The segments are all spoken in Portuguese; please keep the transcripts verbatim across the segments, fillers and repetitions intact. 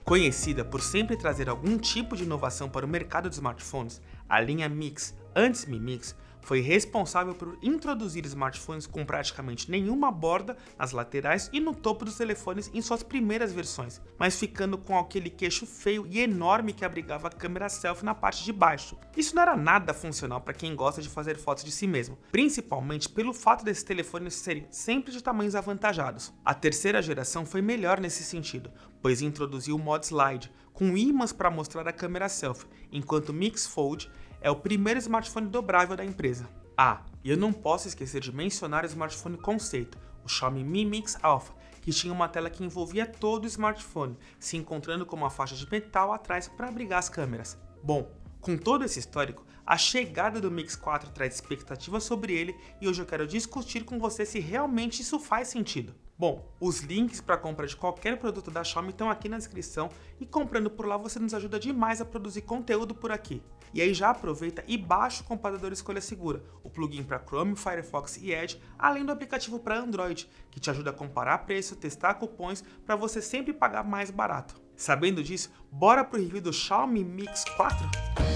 Conhecida por sempre trazer algum tipo de inovação para o mercado de smartphones, a linha Mix, antes Mi Mix, foi responsável por introduzir smartphones com praticamente nenhuma borda nas laterais e no topo dos telefones em suas primeiras versões, mas ficando com aquele queixo feio e enorme que abrigava a câmera selfie na parte de baixo. Isso não era nada funcional para quem gosta de fazer fotos de si mesmo, principalmente pelo fato desses telefones serem sempre de tamanhos avantajados. A terceira geração foi melhor nesse sentido, pois introduziu o modo slide, com ímãs para mostrar a câmera selfie, enquanto o Mix Fold é o primeiro smartphone dobrável da empresa. Ah, e eu não posso esquecer de mencionar o smartphone conceito, o Xiaomi Mi Mix Alpha, que tinha uma tela que envolvia todo o smartphone, se encontrando com uma faixa de metal atrás para abrigar as câmeras. Bom, com todo esse histórico, a chegada do Mix quatro traz expectativas sobre ele e hoje eu quero discutir com você se realmente isso faz sentido. Bom, os links para compra de qualquer produto da Xiaomi estão aqui na descrição e comprando por lá você nos ajuda demais a produzir conteúdo por aqui. E aí já aproveita e baixa o computador Escolha Segura, o plugin para Chrome, Firefox e Edge, além do aplicativo para Android, que te ajuda a comparar preço, testar cupons para você sempre pagar mais barato. Sabendo disso, bora pro review do Xiaomi Mix quatro?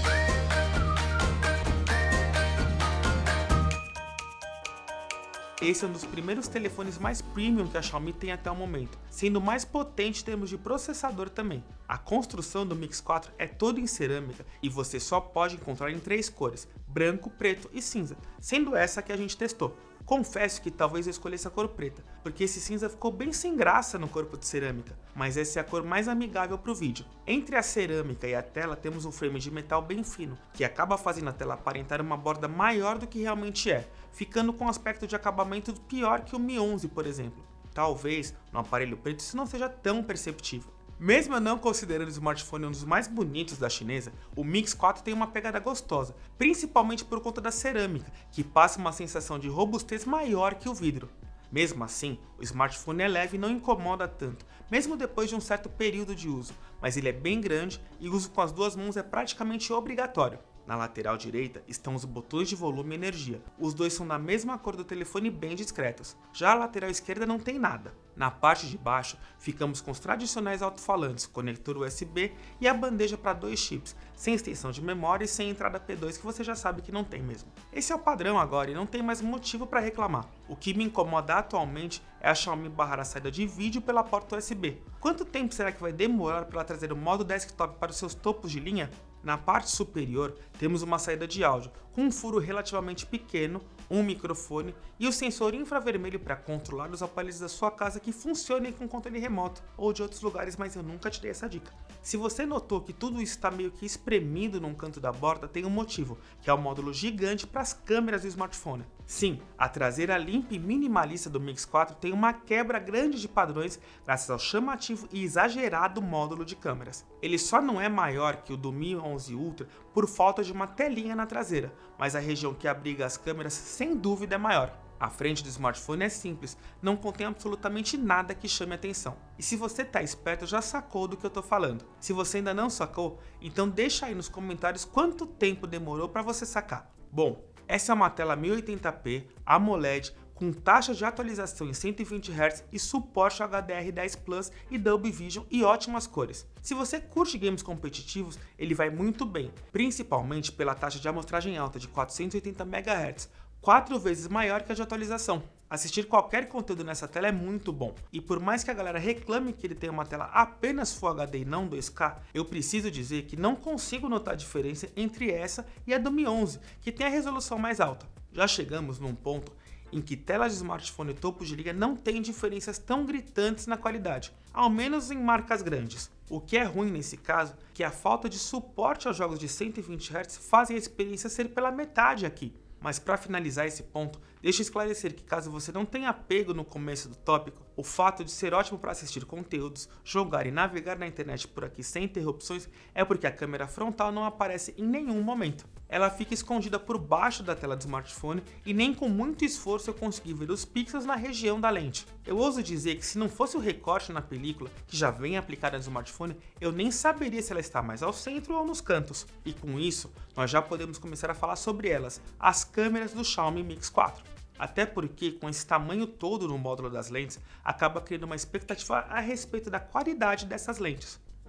Esse é um dos primeiros telefones mais premium que a Xiaomi tem até o momento, sendo o mais potente em termos de processador também. A construção do Mix quatro é toda em cerâmica e você só pode encontrar em três cores, branco, preto e cinza, sendo essa que a gente testou. Confesso que talvez eu escolhesse a cor preta, porque esse cinza ficou bem sem graça no corpo de cerâmica, mas essa é a cor mais amigável para o vídeo. Entre a cerâmica e a tela temos um frame de metal bem fino, que acaba fazendo a tela aparentar uma borda maior do que realmente é, ficando com um aspecto de acabamento pior que o Mi onze, por exemplo. Talvez no aparelho preto isso não seja tão perceptível. Mesmo eu não considerando o smartphone um dos mais bonitos da chinesa, o Mix quatro tem uma pegada gostosa, principalmente por conta da cerâmica, que passa uma sensação de robustez maior que o vidro. Mesmo assim, o smartphone é leve e não incomoda tanto, mesmo depois de um certo período de uso, mas ele é bem grande e o uso com as duas mãos é praticamente obrigatório. Na lateral direita estão os botões de volume e energia, os dois são da mesma cor do telefone bem discretos, já a lateral esquerda não tem nada. Na parte de baixo ficamos com os tradicionais alto-falantes, conector U S B e a bandeja para dois chips, sem extensão de memória e sem entrada P dois que você já sabe que não tem mesmo. Esse é o padrão agora e não tem mais motivo para reclamar. O que me incomoda atualmente é a Xiaomi barrar a saída de vídeo pela porta U S B. Quanto tempo será que vai demorar para ela trazer o modo desktop para os seus topos de linha? Na parte superior temos uma saída de áudio com um furo relativamente pequeno, um microfone e o sensor infravermelho para controlar os aparelhos da sua casa que funcionem com controle remoto ou de outros lugares, mas eu nunca te dei essa dica. Se você notou que tudo isso está meio que espremido num canto da borda, tem um motivo, que é o módulo gigante para as câmeras do smartphone. Sim, a traseira limpa e minimalista do Mix quatro tem uma quebra grande de padrões graças ao chamativo e exagerado módulo de câmeras. Ele só não é maior que o do Mi onze Ultra por falta de uma telinha na traseira, mas a região que abriga as câmeras sem dúvida é maior. A frente do smartphone é simples, não contém absolutamente nada que chame atenção. E se você tá esperto, já sacou do que eu tô falando. Se você ainda não sacou, então deixa aí nos comentários quanto tempo demorou para você sacar. Bom, essa é uma tela mil e oitenta p AMOLED com taxa de atualização em cento e vinte hertz e suporte H D R dez Plus e Dolby Vision e ótimas cores. Se você curte games competitivos, ele vai muito bem, principalmente pela taxa de amostragem alta de quatrocentos e oitenta megahertz, quatro vezes maior que a de atualização. Assistir qualquer conteúdo nessa tela é muito bom, e por mais que a galera reclame que ele tem uma tela apenas Full H D e não dois K, eu preciso dizer que não consigo notar a diferença entre essa e a do Mi onze, que tem a resolução mais alta. Já chegamos num ponto em que telas de smartphone topo de linha não têm diferenças tão gritantes na qualidade, ao menos em marcas grandes. O que é ruim nesse caso, que a falta de suporte aos jogos de cento e vinte hertz fazem a experiência ser pela metade aqui. Mas para finalizar esse ponto, deixa eu esclarecer que caso você não tenha apego no começo do tópico, o fato de ser ótimo para assistir conteúdos, jogar e navegar na internet por aqui sem interrupções é porque a câmera frontal não aparece em nenhum momento. Ela fica escondida por baixo da tela do smartphone e nem com muito esforço eu consegui ver os pixels na região da lente. Eu ouso dizer que se não fosse o recorte na película, que já vem aplicada no smartphone, eu nem saberia se ela está mais ao centro ou nos cantos. E com isso, nós já podemos começar a falar sobre elas, as câmeras do Xiaomi Mix quatro. Até porque, com esse tamanho todo no módulo das lentes, acaba criando uma expectativa a respeito da qualidade dessas lentes.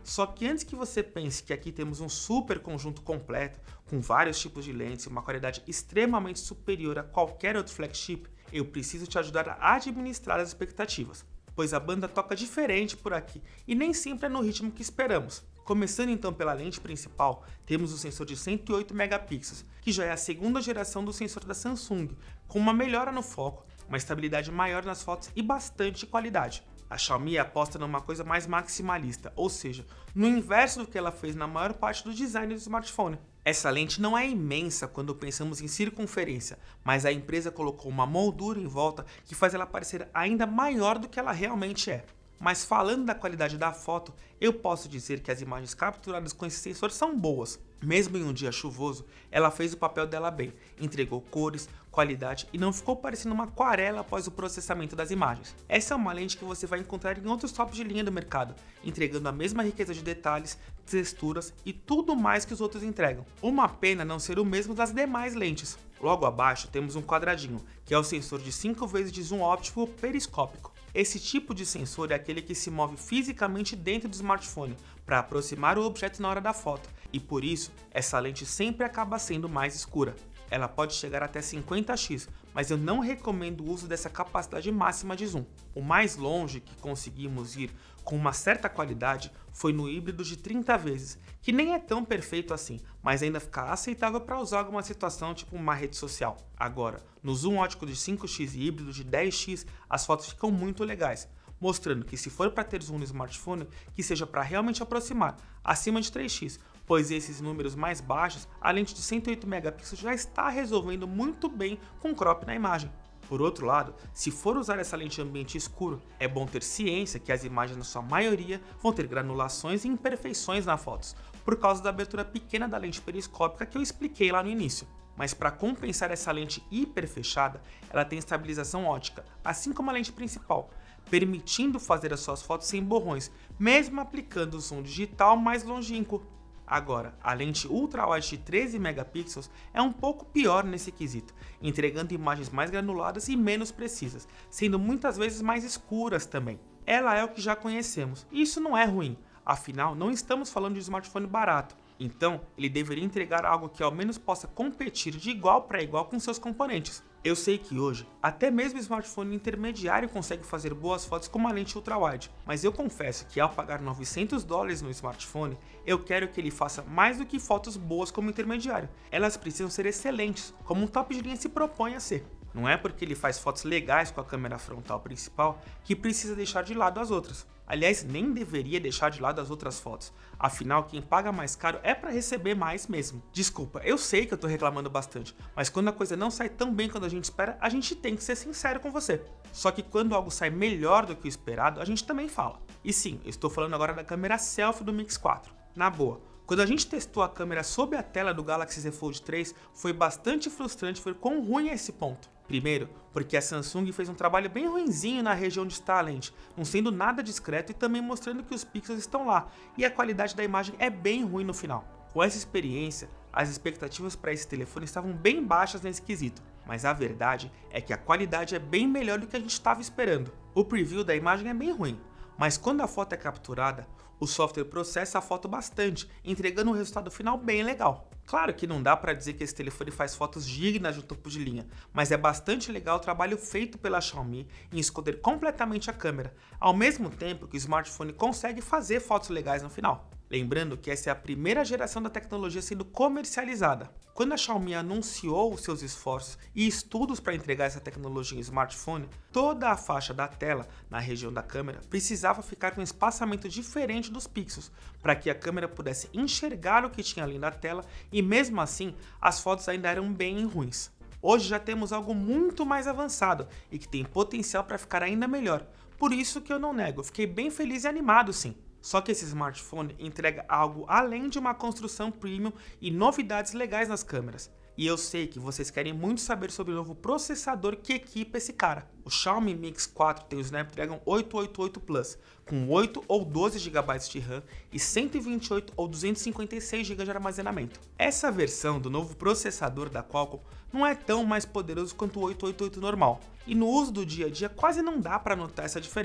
Só que antes que você pense que aqui temos um super conjunto completo, com vários tipos de lentes e uma qualidade extremamente superior a qualquer outro flagship, eu preciso te ajudar a administrar as expectativas, pois a banda toca diferente por aqui e nem sempre é no ritmo que esperamos. Começando então pela lente principal, temos o sensor de cento e oito megapixels, que já é a segunda geração do sensor da Samsung, com uma melhora no foco, uma estabilidade maior nas fotos e bastante qualidade. A Xiaomi aposta numa coisa mais maximalista, ou seja, no inverso do que ela fez na maior parte do design do smartphone. Essa lente não é imensa quando pensamos em circunferência, mas a empresa colocou uma moldura em volta que faz ela parecer ainda maior do que ela realmente é. Mas falando da qualidade da foto, eu posso dizer que as imagens capturadas com esse sensor são boas. Mesmo em um dia chuvoso, ela fez o papel dela bem, entregou cores, qualidade e não ficou parecendo uma aquarela após o processamento das imagens. Essa é uma lente que você vai encontrar em outros tops de linha do mercado, entregando a mesma riqueza de detalhes, texturas e tudo mais que os outros entregam. Uma pena não ser o mesmo das demais lentes. Logo abaixo temos um quadradinho, que é o sensor de cinco vezes de zoom óptico periscópico. Esse tipo de sensor é aquele que se move fisicamente dentro do smartphone para aproximar o objeto na hora da foto, e por isso essa lente sempre acaba sendo mais escura. Ela pode chegar até cinquenta x, mas eu não recomendo o uso dessa capacidade máxima de zoom. O mais longe que conseguimos ir com uma certa qualidade foi no híbrido de trinta vezes, que nem é tão perfeito assim, mas ainda fica aceitável para usar alguma situação tipo uma rede social. Agora, no zoom ótico de cinco x e híbrido de dez x, as fotos ficam muito legais, mostrando que se for para ter zoom no smartphone, que seja para realmente aproximar, acima de três x, pois esses números mais baixos, a lente de cento e oito megapixels já está resolvendo muito bem com crop na imagem. Por outro lado, se for usar essa lente em ambiente escuro, é bom ter ciência que as imagens na sua maioria vão ter granulações e imperfeições nas fotos, por causa da abertura pequena da lente periscópica que eu expliquei lá no início. Mas para compensar essa lente hiper fechada, ela tem estabilização ótica, assim como a lente principal, permitindo fazer as suas fotos sem borrões, mesmo aplicando o zoom digital mais longínquo. Agora, a lente ultra-wide de treze megapixels é um pouco pior nesse quesito, entregando imagens mais granuladas e menos precisas, sendo muitas vezes mais escuras também. Ela é o que já conhecemos, e isso não é ruim, afinal não estamos falando de um smartphone barato, então ele deveria entregar algo que ao menos possa competir de igual para igual com seus concorrentes. Eu sei que hoje, até mesmo o smartphone intermediário consegue fazer boas fotos com uma lente ultra-wide, mas eu confesso que ao pagar novecentos dólares no smartphone, eu quero que ele faça mais do que fotos boas como intermediário. Elas precisam ser excelentes, como um top de linha se propõe a ser. Não é porque ele faz fotos legais com a câmera frontal principal que precisa deixar de lado as outras. Aliás, nem deveria deixar de lado as outras fotos, afinal quem paga mais caro é para receber mais mesmo. Desculpa, eu sei que eu tô reclamando bastante, mas quando a coisa não sai tão bem quanto a gente espera, a gente tem que ser sincero com você. Só que quando algo sai melhor do que o esperado, a gente também fala. E sim, eu estou falando agora da câmera selfie do Mix quatro. Na boa, quando a gente testou a câmera sob a tela do Galaxy Z Fold três, foi bastante frustrante ver quão ruim é esse ponto. Primeiro, porque a Samsung fez um trabalho bem ruinzinho na região onde está a lente, não sendo nada discreto e também mostrando que os pixels estão lá, e a qualidade da imagem é bem ruim no final. Com essa experiência, as expectativas para esse telefone estavam bem baixas nesse quesito, mas a verdade é que a qualidade é bem melhor do que a gente estava esperando. O preview da imagem é bem ruim, mas quando a foto é capturada, o software processa a foto bastante, entregando um resultado final bem legal. Claro que não dá para dizer que esse telefone faz fotos dignas do topo de linha, mas é bastante legal o trabalho feito pela Xiaomi em esconder completamente a câmera, ao mesmo tempo que o smartphone consegue fazer fotos legais no final. Lembrando que essa é a primeira geração da tecnologia sendo comercializada. Quando a Xiaomi anunciou os seus esforços e estudos para entregar essa tecnologia em smartphone, toda a faixa da tela na região da câmera precisava ficar com um espaçamento diferente dos pixels, para que a câmera pudesse enxergar o que tinha além da tela e mesmo assim as fotos ainda eram bem ruins. Hoje já temos algo muito mais avançado e que tem potencial para ficar ainda melhor, por isso que eu não nego, fiquei bem feliz e animado sim. Só que esse smartphone entrega algo além de uma construção premium e novidades legais nas câmeras. E eu sei que vocês querem muito saber sobre o novo processador que equipa esse cara. O Xiaomi Mix quatro tem o Snapdragon oitocentos e oitenta e oito Plus, com oito ou doze gigabytes de RAM e cento e vinte e oito ou duzentos e cinquenta e seis gigabytes de armazenamento. Essa versão do novo processador da Qualcomm não é tão mais poderoso quanto o oitocentos e oitenta e oito normal, e no uso do dia a dia quase não dá para notar essa diferença.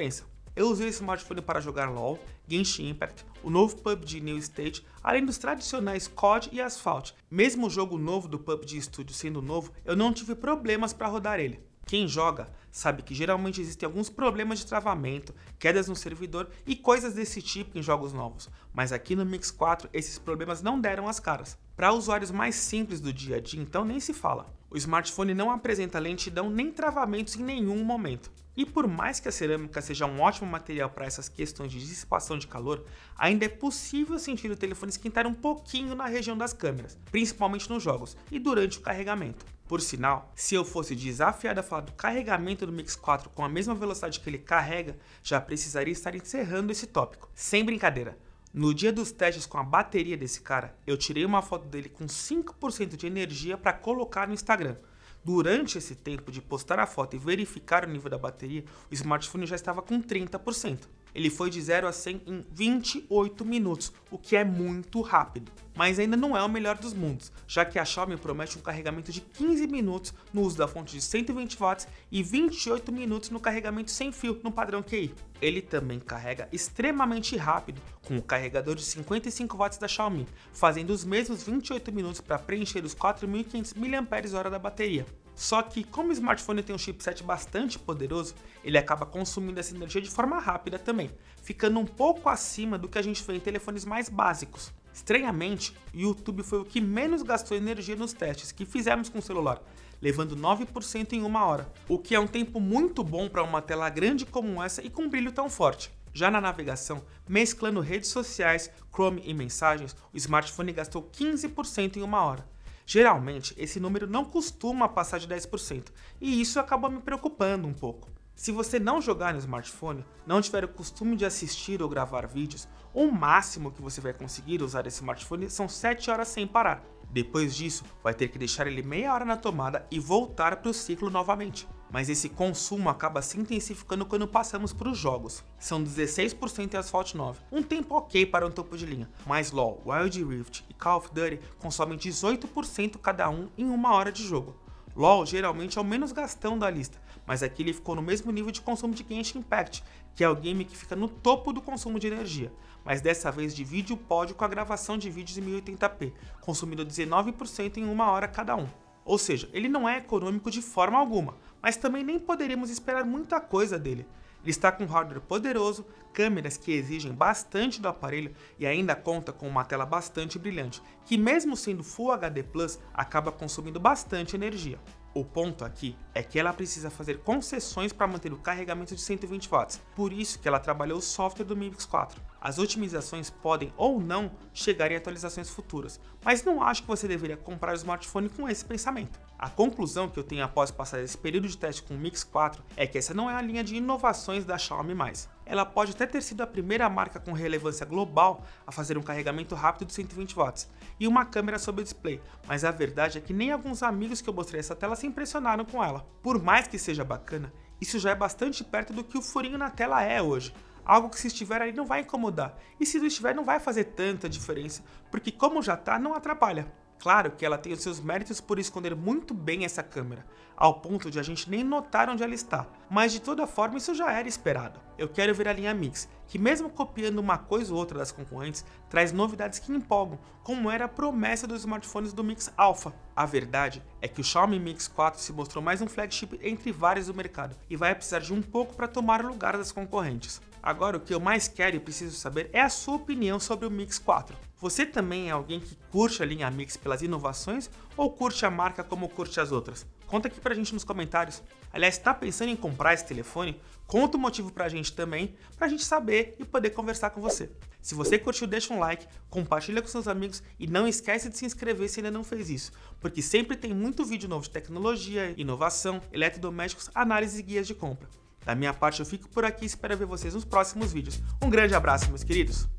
Eu usei esse smartphone para jogar LoL, Genshin Impact, o novo P U B G New State, além dos tradicionais C O D e Asphalt. Mesmo o jogo novo do P U B G Studio sendo novo, eu não tive problemas para rodar ele. Quem joga sabe que geralmente existem alguns problemas de travamento, quedas no servidor e coisas desse tipo em jogos novos, mas aqui no Mix quatro esses problemas não deram as caras. Para usuários mais simples do dia a dia, então nem se fala. O smartphone não apresenta lentidão nem travamentos em nenhum momento. E por mais que a cerâmica seja um ótimo material para essas questões de dissipação de calor, ainda é possível sentir o telefone esquentar um pouquinho na região das câmeras, principalmente nos jogos e durante o carregamento. Por sinal, se eu fosse desafiado a falar do carregamento do Mix quatro com a mesma velocidade que ele carrega, já precisaria estar encerrando esse tópico. Sem brincadeira, no dia dos testes com a bateria desse cara, eu tirei uma foto dele com cinco por cento de energia para colocar no Instagram. Durante esse tempo de postar a foto e verificar o nível da bateria, o smartphone já estava com trinta por cento. Ele foi de zero a cem em vinte e oito minutos, o que é muito rápido. Mas ainda não é o melhor dos mundos, já que a Xiaomi promete um carregamento de quinze minutos no uso da fonte de cento e vinte watts e vinte e oito minutos no carregamento sem fio no padrão Q I. Ele também carrega extremamente rápido, com o carregador de cinquenta e cinco watts da Xiaomi, fazendo os mesmos vinte e oito minutos para preencher os quatro mil e quinhentos miliampères-hora da bateria. Só que, como o smartphone tem um chipset bastante poderoso, ele acaba consumindo essa energia de forma rápida também, ficando um pouco acima do que a gente vê em telefones mais básicos. Estranhamente, o YouTube foi o que menos gastou energia nos testes que fizemos com o celular, levando nove por cento em uma hora, o que é um tempo muito bom para uma tela grande como essa e com brilho tão forte. Já na navegação, mesclando redes sociais, Chrome e mensagens, o smartphone gastou quinze por cento em uma hora. Geralmente, esse número não costuma passar de dez por cento, e isso acaba me preocupando um pouco. Se você não jogar no smartphone, não tiver o costume de assistir ou gravar vídeos, o máximo que você vai conseguir usar esse smartphone são sete horas sem parar. Depois disso, vai ter que deixar ele meia hora na tomada e voltar para o ciclo novamente. Mas esse consumo acaba se intensificando quando passamos para os jogos. São dezesseis por cento em Asphalt nove, um tempo ok para um topo de linha, mas LoL, Wild Rift e Call of Duty consomem dezoito por cento cada um em uma hora de jogo. LoL geralmente é o menos gastão da lista, mas aqui ele ficou no mesmo nível de consumo de Genshin Impact, que é o game que fica no topo do consumo de energia, mas dessa vez divide o pódio com a gravação de vídeos em mil e oitenta p, consumindo dezenove por cento em uma hora cada um. Ou seja, ele não é econômico de forma alguma, mas também nem poderíamos esperar muita coisa dele. Ele está com hardware poderoso, câmeras que exigem bastante do aparelho e ainda conta com uma tela bastante brilhante, que mesmo sendo Full H D plus, acaba consumindo bastante energia. O ponto aqui é que ela precisa fazer concessões para manter o carregamento de cento e vinte watts, por isso que ela trabalhou o software do Mix quatro. As otimizações podem ou não chegar em atualizações futuras, mas não acho que você deveria comprar o smartphone com esse pensamento. A conclusão que eu tenho após passar esse período de teste com o Mix quatro é que essa não é a linha de inovações da Xiaomi mais. Ela pode até ter sido a primeira marca com relevância global a fazer um carregamento rápido de cento e vinte watts e uma câmera sobre o display, mas a verdade é que nem alguns amigos que eu mostrei essa tela se impressionaram com ela. Por mais que seja bacana, isso já é bastante perto do que o furinho na tela é hoje. Algo que se estiver ali não vai incomodar, e se não estiver não vai fazer tanta diferença, porque como já tá, não atrapalha. Claro que ela tem os seus méritos por esconder muito bem essa câmera, ao ponto de a gente nem notar onde ela está, mas de toda forma isso já era esperado. Eu quero ver a linha Mix, que mesmo copiando uma coisa ou outra das concorrentes, traz novidades que empolgam, como era a promessa dos smartphones do Mix Alpha. A verdade é que o Xiaomi Mix quatro se mostrou mais um flagship entre vários do mercado, e vai precisar de um pouco para tomar o lugar das concorrentes. Agora o que eu mais quero e preciso saber é a sua opinião sobre o Mix quatro. Você também é alguém que curte a linha Mix pelas inovações ou curte a marca como curte as outras? Conta aqui pra gente nos comentários. Aliás, tá pensando em comprar esse telefone? Conta o motivo pra gente também, pra gente saber e poder conversar com você. Se você curtiu, deixa um like, compartilha com seus amigos e não esquece de se inscrever se ainda não fez isso, porque sempre tem muito vídeo novo de tecnologia, inovação, eletrodomésticos, análise e guias de compra. Da minha parte eu fico por aqui e espero ver vocês nos próximos vídeos. Um grande abraço, meus queridos!